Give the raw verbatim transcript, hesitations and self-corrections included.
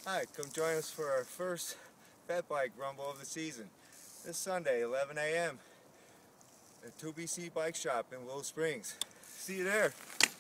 Hi, come join us for our first fat bike rumble of the season. This Sunday, eleven A M at two B C Bike Shop in Willow Springs. See you there.